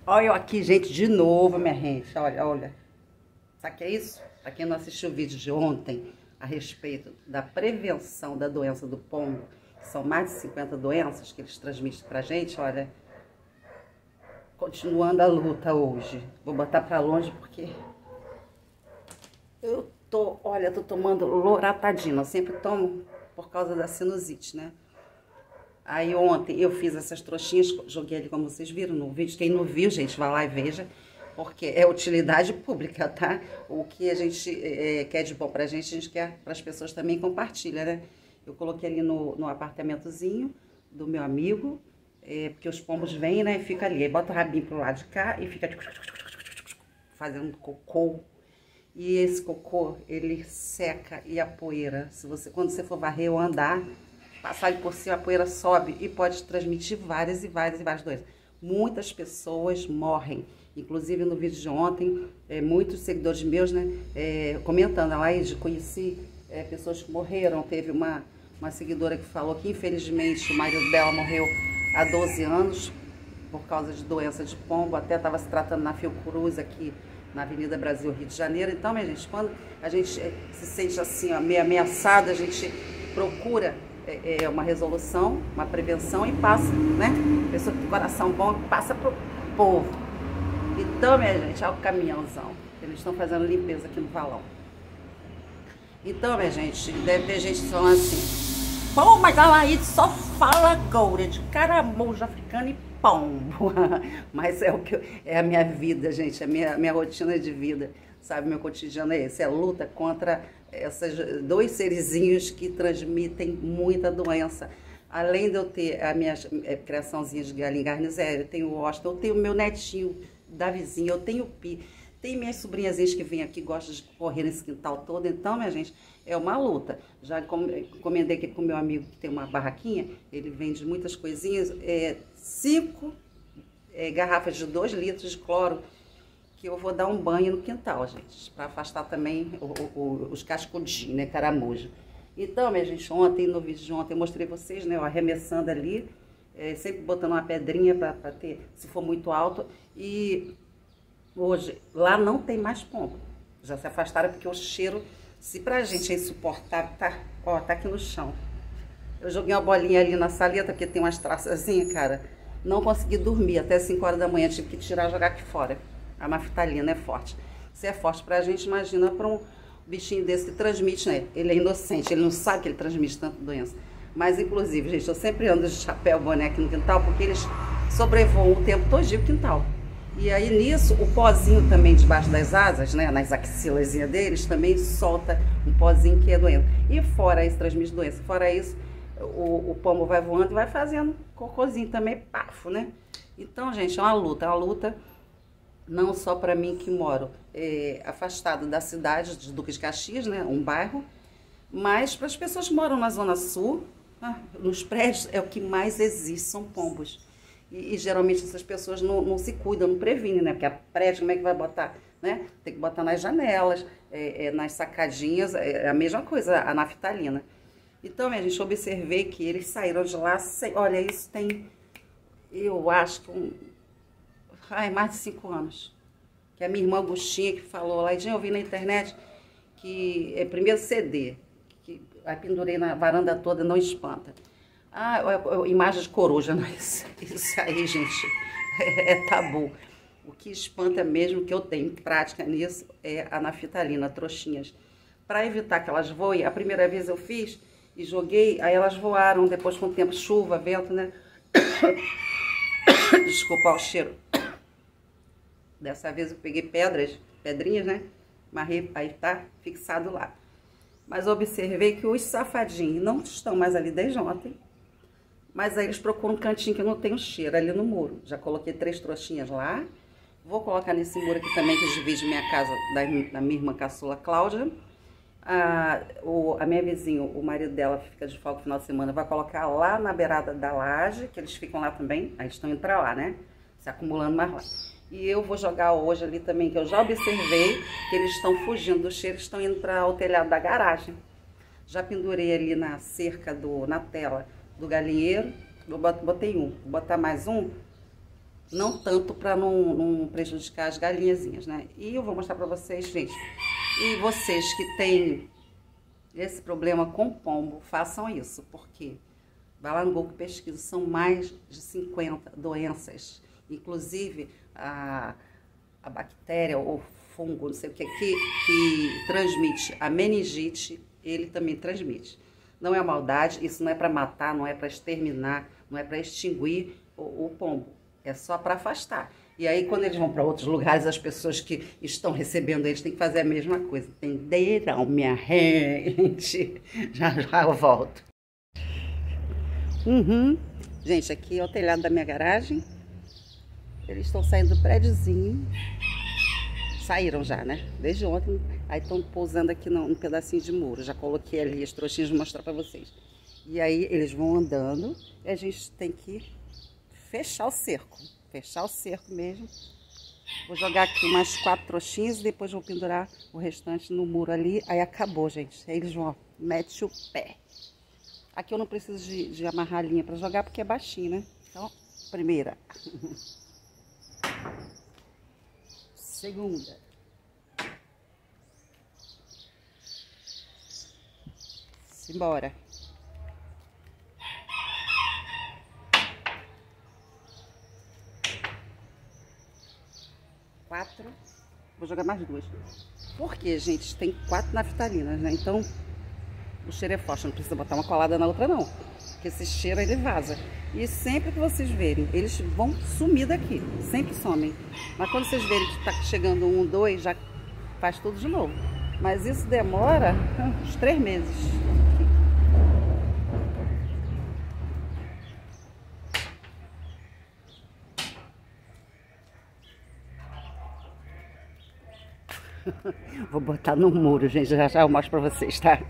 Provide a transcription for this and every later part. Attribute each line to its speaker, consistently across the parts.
Speaker 1: Olha eu aqui, gente, de novo, minha gente. Olha, olha. Sabe o que é isso? Pra quem não assistiu o vídeo de ontem a respeito da prevenção da doença do pombo, que são mais de 50 doenças que eles transmitem pra gente, olha. Continuando a luta hoje. Vou botar pra longe porque eu tô tomando loratadina. Eu sempre tomo por causa da sinusite, né? Aí ontem eu fiz essas trouxinhas, joguei ali como vocês viram no vídeo. Quem não viu, gente, vai lá e veja, porque é utilidade pública, tá? O que a gente quer de bom pra gente, a gente quer para as pessoas também compartilha, né? Eu coloquei ali no apartamentozinho do meu amigo, porque os pombos vêm, né, e fica ali. Aí bota o rabinho pro lado de cá e fica fazendo cocô. E esse cocô, ele seca e a poeira, quando você for varrer ou andar, passar por cima, a poeira sobe e pode transmitir várias doenças. Muitas pessoas morrem, inclusive no vídeo de ontem, muitos seguidores meus, né, comentando, a Laís, conheci pessoas que morreram. Teve uma seguidora que falou que infelizmente o marido dela morreu há 12 anos por causa de doença de pombo, até estava se tratando na Fiocruz aqui na Avenida Brasil, Rio de Janeiro. Então, minha gente, quando a gente se sente assim, ó, meio ameaçada, a gente procura uma resolução, uma prevenção e passa, né? Pessoa que tem coração bom passa pro povo. Então, minha gente, olha o caminhãozão. Eles estão fazendo limpeza aqui no valão. Então, minha gente, deve ter gente falando assim: pô, mas a Laís só fala goura de caramujo africano e pombo. Mas é a minha vida, gente, a minha rotina de vida, sabe? Meu cotidiano é esse, é luta contra esses dois serizinhos que transmitem muita doença. Além de eu ter a minha criaçãozinha de galinha garnizé, eu tenho o Austin, eu tenho o meu netinho da vizinha, eu tenho o Pi, tem minhas sobrinhazinhas que vêm aqui, gostam de correr nesse quintal todo. Então, minha gente, é uma luta. Já encomendei aqui com meu amigo que tem uma barraquinha, ele vende muitas coisinhas, 5 garrafas de 2 litros de cloro, que eu vou dar um banho no quintal, gente, para afastar também os cascudinhos, né, caramujo. Então, minha gente, ontem, no vídeo de ontem, eu mostrei vocês, né, eu arremessando ali, sempre botando uma pedrinha para ter, se for muito alto. E hoje, lá não tem mais pombo, já se afastaram, porque o cheiro, se pra gente é insuportável, tá, ó, tá aqui no chão. Eu joguei uma bolinha ali na saleta, porque tem umas traçazinhas, cara, não consegui dormir até 5 horas da manhã, tive que tirar e jogar aqui fora. A naftalina é forte. Se é forte pra gente, imagina pra um bichinho desse que transmite, né? Ele é inocente, ele não sabe que ele transmite tanta doença. Mas, inclusive, gente, eu sempre ando de chapéu, boné aqui no quintal, porque eles sobrevoam o tempo todinho o quintal. E aí, nisso, o pozinho também debaixo das asas, né? Nas axilazinhas deles, também solta um pozinho que é doença. E fora isso, transmite doença. Fora isso, o pombo vai voando e vai fazendo cocôzinho também, pafo, né? Então, gente, é uma luta não só para mim que moro afastado da cidade de Duque de Caxias, né, um bairro, mas para as pessoas que moram na Zona Sul, nos prédios, é o que mais existe, são pombos. E geralmente essas pessoas não se cuidam, não previnem, né, porque a prédio, como é que vai botar, né? Tem que botar nas janelas, nas sacadinhas, é a mesma coisa, a naftalina. Então, minha gente, eu observei que eles saíram de lá, olha, isso tem, eu acho que mais de 5 anos. Que a minha irmã Agostinha que falou lá, eu vi na internet que é primeiro CD, que aí pendurei na varanda toda, não espanta. Imagem de coruja, não, isso aí, gente, é tabu. O que espanta mesmo, que eu tenho prática nisso, é a naftalina, trouxinhas. Para evitar que elas voem, a primeira vez eu fiz e joguei, aí elas voaram, depois com o tempo, chuva, vento, né? Desculpa o cheiro. Dessa vez eu peguei pedrinhas, né? Marrei, aí tá fixado lá. Mas eu observei que os safadinhos não estão mais ali desde ontem. Mas aí eles procuram um cantinho que não tem o cheiro, ali no muro. Já coloquei 3 trouxinhas lá. Vou colocar nesse muro aqui também, que divide minha casa da minha irmã caçula Cláudia. A minha vizinha, o marido dela fica de folga no final de semana, vai colocar lá na beirada da laje, que eles ficam lá também. Aí estão indo pra lá, né? Se acumulando mais lá. E eu vou jogar hoje ali também, que eu já observei que eles estão fugindo do cheiro, estão indo para o telhado da garagem. Já pendurei ali na cerca, na tela do galinheiro, botei um, vou botar mais um, não tanto para não prejudicar as galinhazinhas, né? E eu vou mostrar para vocês, gente. E vocês que têm esse problema com pombo, façam isso, porque vai lá no Google e pesquisa, são mais de 50 doenças, inclusive a bactéria ou fungo, não sei o que, que transmite a meningite, ele também transmite. Não é maldade, isso não é para matar, não é para exterminar, não é para extinguir o pombo. É só para afastar. E aí, quando eles vão para outros lugares, as pessoas que estão recebendo eles têm que fazer a mesma coisa. Entenderam, minha gente? Já já eu volto. Gente, aqui é o telhado da minha garagem. Eles estão saindo do prédiozinho. Saíram já, né? Desde ontem. Aí estão pousando aqui num pedacinho de muro. Já coloquei ali as trouxinhas, vou mostrar para vocês. E aí, eles vão andando. E a gente tem que fechar o cerco. Fechar o cerco mesmo. Vou jogar aqui umas 4 trouxinhas e depois vou pendurar o restante no muro ali. Aí acabou, gente. Aí eles vão, ó, mete o pé. Aqui eu não preciso de amarrar a linha para jogar porque é baixinho, né? Então, primeira. Segunda. Simbora. 4. Vou jogar mais 2. Porque, gente, tem 4 naftalinas, né? Então, o cheiro é forte. Não precisa botar uma colada na outra, não. Porque esse cheiro, ele vaza. E sempre que vocês verem, eles vão sumir daqui. Sempre somem. Mas quando vocês verem que tá chegando 1, 2, já faz tudo de novo. Mas isso demora uns 3 meses. Vou botar no muro, gente. Já já eu mostro pra vocês, tá?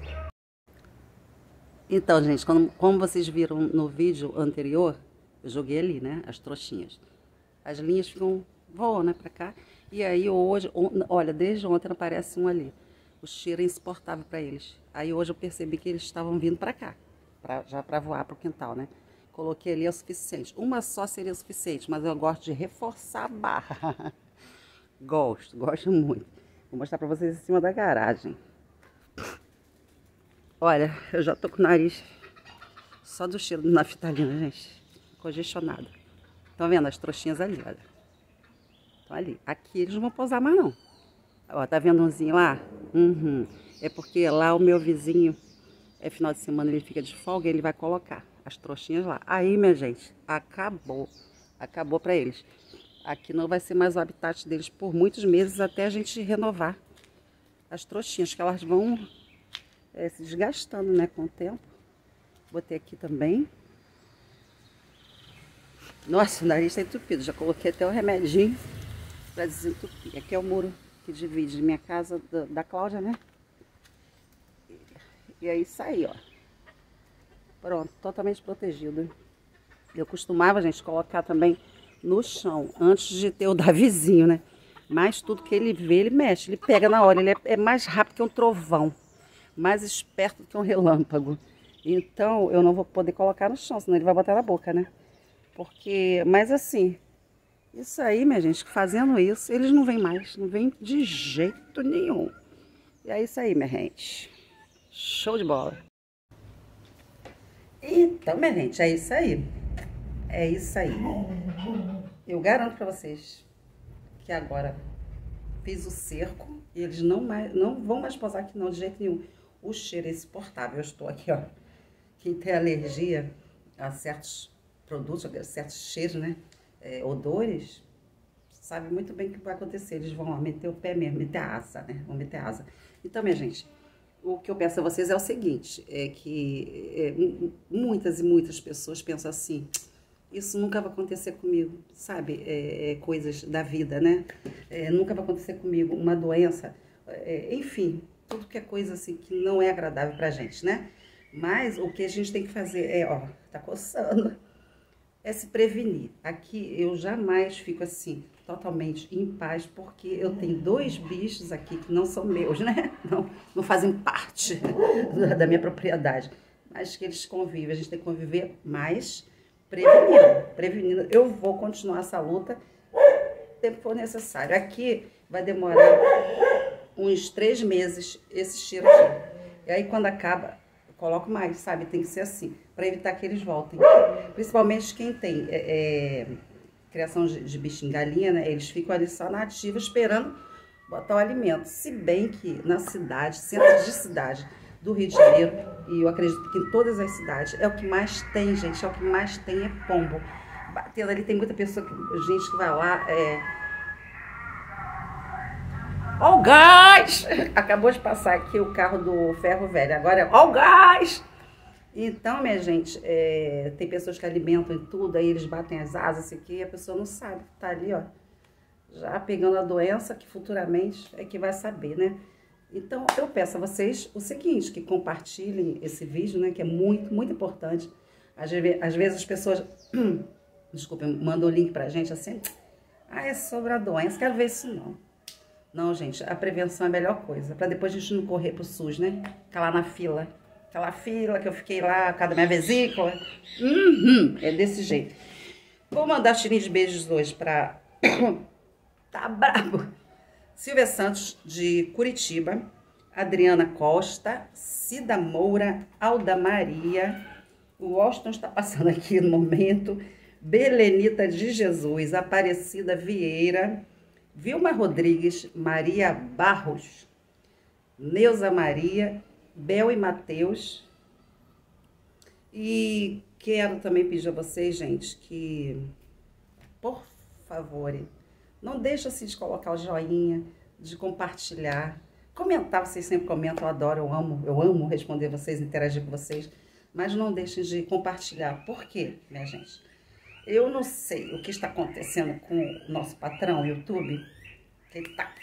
Speaker 1: Então, gente, como vocês viram no vídeo anterior, eu joguei ali, né? As trouxinhas. As linhas voam, né? Pra cá. E aí hoje, olha, desde ontem aparece um ali. O cheiro é insuportável pra eles. Aí hoje eu percebi que eles estavam vindo pra cá. Já pra voar pro quintal, né? Coloquei ali é o suficiente. Uma só seria o suficiente, mas eu gosto de reforçar a barra. Gosto muito. Vou mostrar pra vocês em cima da garagem. Olha, eu já tô com o nariz só do cheiro da naftalina, gente. Congestionado. Estão vendo as trouxinhas ali, olha. Estão ali. Aqui eles não vão pousar mais, não. Ó, tá vendo umzinho lá? É porque lá o meu vizinho, final de semana ele fica de folga e ele vai colocar as trouxinhas lá. Aí, minha gente, acabou. Acabou pra eles. Aqui não vai ser mais o habitat deles por muitos meses até a gente renovar as trouxinhas, que elas vão se desgastando, né, com o tempo. Botei aqui também. Nossa, o nariz tá entupido. Já coloquei até o remedinho para desentupir. Aqui é o muro que divide minha casa da Cláudia, né? E é isso aí, ó. Pronto, totalmente protegido. Eu costumava, gente, colocar também no chão, antes de ter o da vizinho, né? Mas tudo que ele vê, ele mexe, ele pega na hora. Ele é mais rápido que um trovão, mais esperto que um relâmpago. Então, eu não vou poder colocar no chão, senão ele vai botar na boca, né? Porque, mas assim, isso aí, minha gente, fazendo isso, eles não vêm mais, não vêm de jeito nenhum. E é isso aí, minha gente. Show de bola. Então, minha gente, é isso aí. É isso aí. Eu garanto pra vocês que agora fiz o cerco e eles não vão mais pousar aqui não, de jeito nenhum. O cheiro é insuportável. Eu estou aqui, ó. Quem tem alergia a certos produtos, a certos cheiros, né? Odores, sabe muito bem o que vai acontecer. Eles vão meter o pé mesmo, meter a asa, né? Vão meter a asa. Então, minha gente, o que eu peço a vocês é o seguinte, é que muitas e muitas pessoas pensam assim, isso nunca vai acontecer comigo, sabe? Coisas da vida, né? Nunca vai acontecer comigo uma doença, enfim, tudo que é coisa assim que não é agradável pra gente, né? Mas o que a gente tem que fazer ó, tá coçando, é se prevenir. Aqui eu jamais fico assim, totalmente em paz, porque eu tenho 2 bichos aqui que não são meus, né? Não fazem parte da minha propriedade, mas que eles convivem. A gente tem que conviver mais prevenindo. Eu vou continuar essa luta o tempo que for necessário. Aqui vai demorar uns 3 meses esse tiro aqui. E aí quando acaba, eu coloco mais, sabe? Tem que ser assim, para evitar que eles voltem. Principalmente quem tem criação de bichinho, galinha, né? Eles ficam ali só na ativa esperando botar o alimento. Se bem que na cidade, centro de cidade do Rio de Janeiro, e eu acredito que em todas as cidades, é o que mais tem, gente, é o que mais tem é pombo. Batendo ali, tem muita pessoa, gente que vai lá, ó o gás! Acabou de passar aqui o carro do ferro velho, agora é ó o gás! Então, minha gente, tem pessoas que alimentam e tudo, aí eles batem as asas, isso aqui, e a pessoa não sabe, tá ali, ó, já pegando a doença, que futuramente é que vai saber, né? Então, eu peço a vocês o seguinte, que compartilhem esse vídeo, né, que é muito, muito importante. Às vezes as pessoas, desculpa, mandam o link pra gente assim, é sobre a doença, quero ver isso não. Não, gente, a prevenção é a melhor coisa, pra depois a gente não correr pro SUS, né? Ficar lá na fila. Aquela fila que eu fiquei lá, por causa da minha vesícula. É desse jeito. Vou mandar tirinhos de beijos hoje pra... tá brabo. Silvia Santos, de Curitiba. Adriana Costa. Cida Moura. Alda Maria. O Washington está passando aqui no momento. Belenita de Jesus. Aparecida Vieira. Vilma Rodrigues. Maria Barros. Neuza Maria. Bel e Mateus. E quero também pedir a vocês, gente, que, por favor, não deixe assim de colocar o joinha, de compartilhar, comentar, vocês sempre comentam, eu adoro, eu amo responder vocês, interagir com vocês, mas não deixem de compartilhar. Por quê, minha gente? Eu não sei o que está acontecendo com o nosso patrão, o YouTube, que ele tá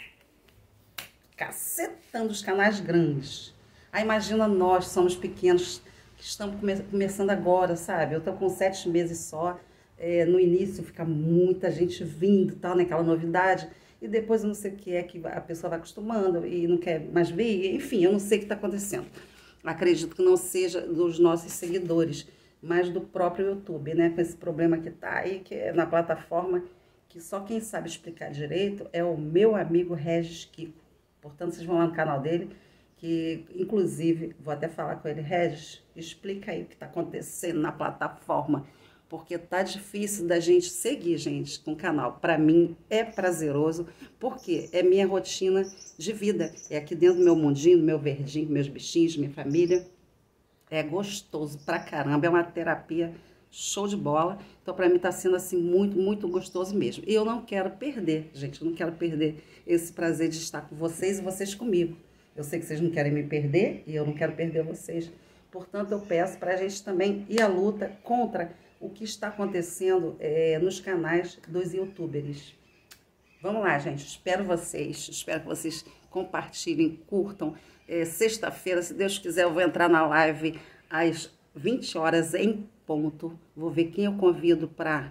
Speaker 1: cacetando os canais grandes. Aí imagina nós, somos pequenos, que estamos começando agora, sabe? Eu tô com 7 meses só, no início fica muita gente vindo, tal, naquela novidade, e depois eu não sei o que é que a pessoa vai acostumando e não quer mais ver, enfim, eu não sei o que está acontecendo. Acredito que não seja dos nossos seguidores, mas do próprio YouTube, né? Com esse problema que tá aí, que é na plataforma, que só quem sabe explicar direito é o meu amigo Regis Kiko. Portanto, vocês vão lá no canal dele, que inclusive, vou até falar com ele, Regis, explica aí o que está acontecendo na plataforma, porque tá difícil da gente seguir, gente, com o canal. Para mim é prazeroso, porque é minha rotina de vida, é aqui dentro do meu mundinho, do meu verdinho, meus bichinhos, minha família, é gostoso pra caramba, é uma terapia show de bola, então para mim tá sendo assim muito, muito gostoso mesmo. E eu não quero perder, gente, eu não quero perder esse prazer de estar com vocês e vocês comigo. Eu sei que vocês não querem me perder e eu não quero perder vocês. Portanto, eu peço para a gente também ir à luta contra o que está acontecendo nos canais dos youtubers. Vamos lá, gente. Espero que vocês compartilhem, curtam. Sexta-feira, se Deus quiser, eu vou entrar na live às 20 horas em ponto. Vou ver quem eu convido para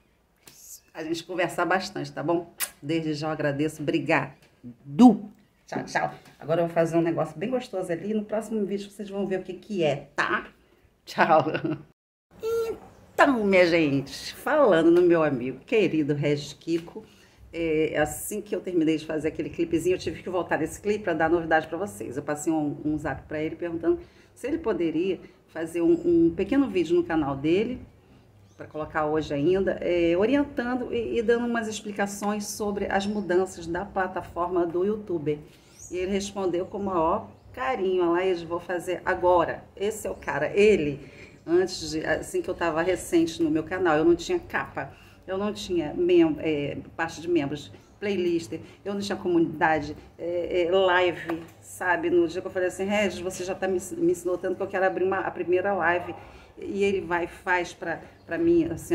Speaker 1: a gente conversar bastante, tá bom? Desde já eu agradeço. Obrigado. Tchau, tchau. Agora eu vou fazer um negócio bem gostoso ali. No próximo vídeo vocês vão ver o que é, tá? Tchau. Então, minha gente, falando no meu amigo querido Regis Kiko, assim que eu terminei de fazer aquele clipezinho, eu tive que voltar nesse clipe para dar novidade para vocês. Eu passei um zap para ele perguntando se ele poderia fazer um pequeno vídeo no canal dele, para colocar hoje ainda, orientando e dando umas explicações sobre as mudanças da plataforma do YouTube. E ele respondeu com o maior carinho, lá eu vou fazer agora. Esse é o cara, ele, assim que eu estava recente no meu canal, eu não tinha capa, eu não tinha parte de membros, playlist, eu não tinha comunidade, live, sabe? No dia que eu falei assim, Regis, você já está me ensinou tanto que eu quero abrir a primeira live. E ele vai e faz pra mim, assim,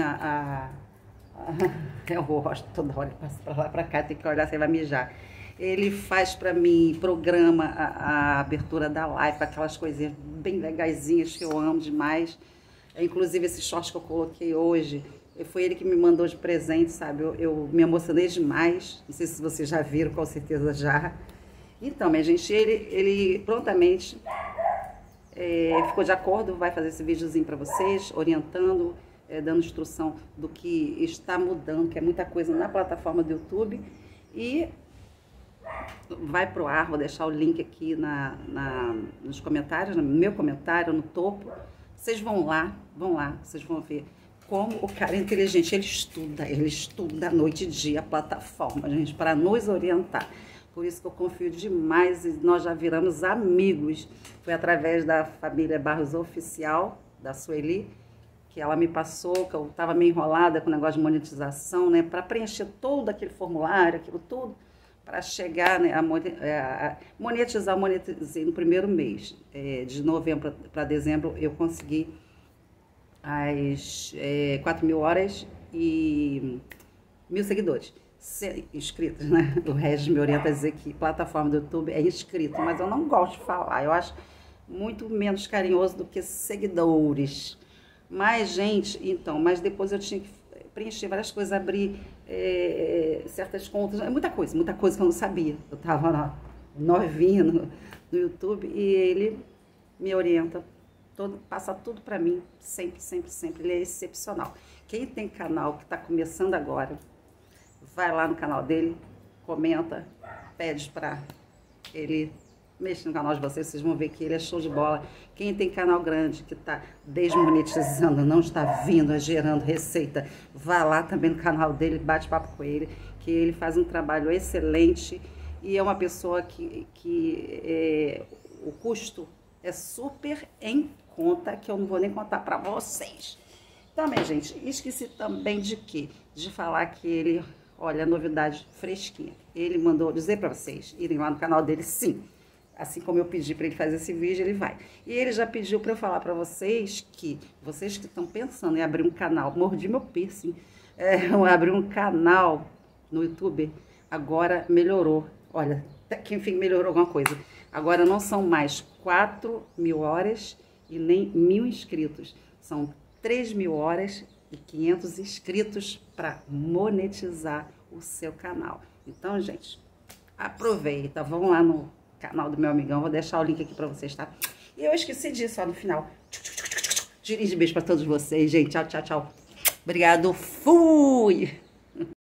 Speaker 1: eu gosto, toda hora passa pra lá pra cá, tem que olhar, você vai mijar. Ele faz pra mim, programa a abertura da live, aquelas coisinhas bem legaisinhas que eu amo demais. Inclusive esse short que eu coloquei hoje, foi ele que me mandou de presente, sabe? Eu me emocionei demais, não sei se vocês já viram, com certeza já. Então, minha gente, ele prontamente ficou de acordo, vai fazer esse videozinho pra vocês, orientando, dando instrução do que está mudando, que é muita coisa na plataforma do YouTube. E vai pro ar, vou deixar o link aqui nos comentários, no meu comentário, no topo. Vocês vão lá, vocês vão ver como o cara é inteligente. Ele estuda noite e dia a plataforma, gente, para nos orientar. Por isso que eu confio demais e nós já viramos amigos. Foi através da família Barros Oficial, da Sueli, que ela me passou, que eu estava meio enrolada com o negócio de monetização, né? Para preencher todo aquele formulário, aquilo tudo, para chegar, né, a monetizei no primeiro mês. De novembro para dezembro eu consegui as 4.000 horas e 1.000 seguidores. Inscritos, né? O Regis me orienta a dizer que plataforma do YouTube é inscrito, mas eu não gosto de falar, eu acho muito menos carinhoso do que seguidores. Mas, gente, então, mas depois eu tinha que preencher várias coisas, abrir certas contas, muita coisa que eu não sabia. Eu tava novinha no YouTube e ele me orienta, passa tudo pra mim, sempre, sempre, sempre. Ele é excepcional. Quem tem canal que tá começando agora, vai lá no canal dele, comenta, pede pra ele mexer no canal de vocês, vocês vão ver que ele é show de bola. Quem tem canal grande, que tá desmonetizando, não está vindo, gerando receita, vá lá também no canal dele, bate papo com ele, que ele faz um trabalho excelente e é uma pessoa que o custo é super em conta, que eu não vou nem contar pra vocês. Também, gente, esqueci também de quê? De falar que ele, olha, novidade fresquinha. Ele mandou dizer pra vocês irem lá no canal dele, sim. Assim como eu pedi para ele fazer esse vídeo, ele vai. E ele já pediu para eu falar para vocês que estão pensando em abrir um canal, mordi meu piercing, abrir um canal no YouTube, agora melhorou. Olha, até que enfim melhorou alguma coisa. Agora não são mais 4.000 horas e nem 1.000 inscritos. São 3.000 horas e 500 inscritos para monetizar o seu canal. Então, gente, aproveita, vão lá no canal do meu amigão, vou deixar o link aqui pra vocês, tá? E eu esqueci disso, ó, no final. Dirige beijo pra todos vocês, gente. Tchau, tchau, tchau. Obrigado, fui!